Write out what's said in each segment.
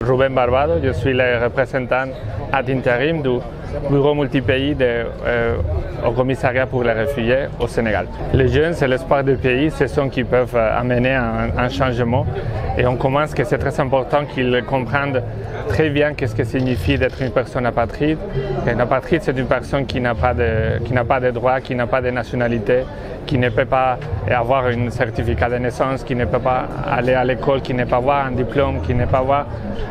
Rubén Barbado, je suis le représentant ad interim du bureau multipays au commissariat pour les réfugiés au Sénégal. Les jeunes, c'est l'espoir du pays, ce sont qui peuvent amener un changement et on commence que c'est très important qu'ils comprennent très bien qu'est-ce que signifie d'être une personne apatride. Un apatride, c'est une personne qui n'a pas de droits, qui n'a pas de nationalité, qui ne peut pas avoir un certificat de naissance, qui ne peut pas aller à l'école, qui ne peut pas avoir un diplôme, qui ne peut pas avoir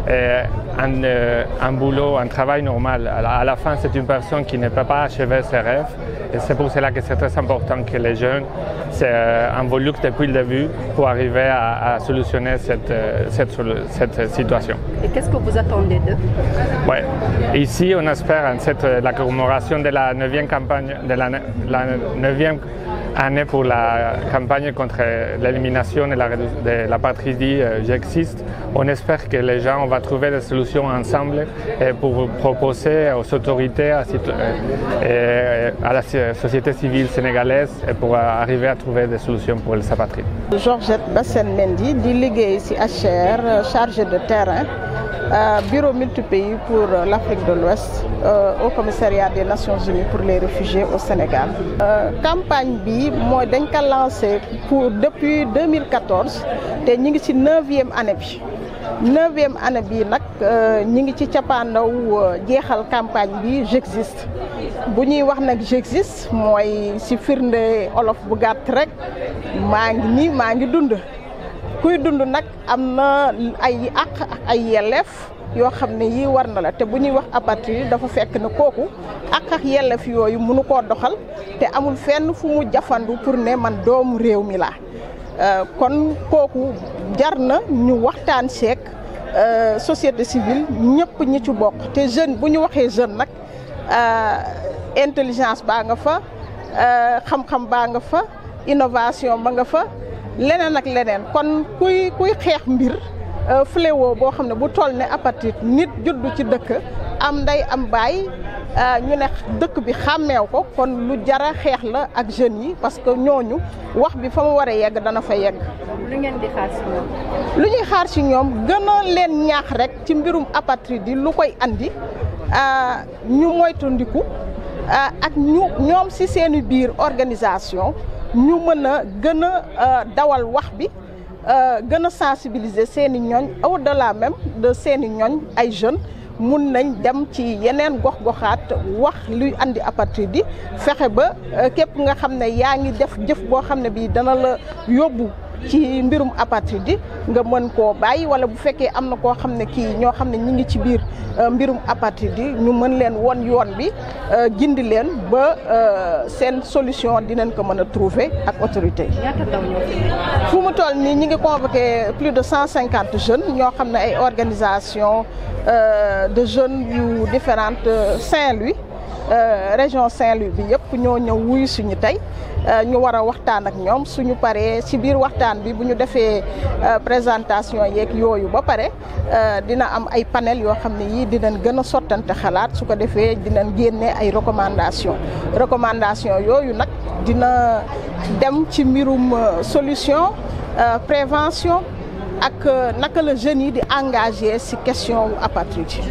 un boulot, un travail normal. À la fin, c'est une personne qui ne peut pas achever ses rêves. Et c'est pour cela que c'est très important que les jeunes involucrent depuis le début pour arriver à solutionner cette situation. Et qu'est-ce que vous attendez d'eux? Ouais. Ici, on espère la commémoration de la 9e campagne, de la 9e année pour la campagne contre l'élimination de l'apatridie J'existe. On espère que les gens vont trouver des solutions ensemble pour proposer aux autorités, à la société civile sénégalaise et pour arriver à trouver des solutions pour les apatrides. Georgette Bassène Mendy di liggéey ci HCR chargé de terrain bureau multipays pour l'Afrique de l'Ouest au commissariat des Nations Unies pour les réfugiés au Sénégal. Campagne bi mooy dañ ko lancé depuis 2014 te ñi ngi ci 9e année bi. 9e année bi nag ñi ngi ci cappaandaw jeexal campagne bi J'existe bu ñuy wax nag J'existe mooy ci firnde olof bu gàtt rek maa ngi dund. kuy dund nag am na ay àq ak ay yelleef yoo xam ne yii war na la te bu ñuy wax apatride dafa fekk ne kooku àq ak yelleef yooyu mënu koo doxal te amul fenn fu mu jafandu pour ne man doomu réew mi laa kon kooku jar na ñu waxtaan seek société civile ñëpp ñi ci bokk te jeune bu ñu waxee jeune nag intelligence baa nga fa xam-xam baa nga fa innovation ba nga fa leneen ak leneen kon kuy xeex mbir fléau boo xam ne bu toll ne apatride nit juddu ci dëkk am ndey am baay ñu ne dëkk bi xàmmeew ko kon lu jara xeex la ak jeunes yi parce que ñooñu wax bi fa mu war a yegg dana fa yegg. lu ngeen di xaar ci ñoom. lu ñuy xaar ci ñoom gën a leen ñaax rek ci mbirum apatride yi lu koy andi ñu moytandiku ak ñoom ci seeni biir organisation. ñu mën a gën a dawal wax bi gën a sensibiliser seeni ñooñ au-delà même de seeni ñooñ ay jeunes mun nañ dem ci yeneen gox-goxaat wax luy andi apatride yi fexe ba képp nga xam ne yaa ngi def jëf boo xam ne bii dana la yóbbu ci mbirum apatride nga mën koo bàyyi wala bu fekkee am na koo xam ne ñoo xam ne ñi ngi ci biir mbirum apatride ñu mën leen won yoon bi gindi leen ba seen solution dinañ ko mën a trouver ak autorité yi. ñaata ndaw ñoo fi fu mu toll nii ñi ngi convoqué plus de 150 jeunes ñoo xam ne ay organisation de jeunes yu différentes Saint-Louis région Saint-Louis bi yëpp ñoo ñëw wuyu suñu tey ñu war a waxtaan ak ñoom suñu paree ci biir waxtaan bi bu ñu defee présentation yeeg yooyu ba pare dina am ay panel yoo xam ne yii dinañ gën a sottante xalaat su ko defee dinañ génne ay recommandation yooyu nag dina dem ci mbirum solution prévention ak naka la jeunes yi di engagé ci question wu apatride.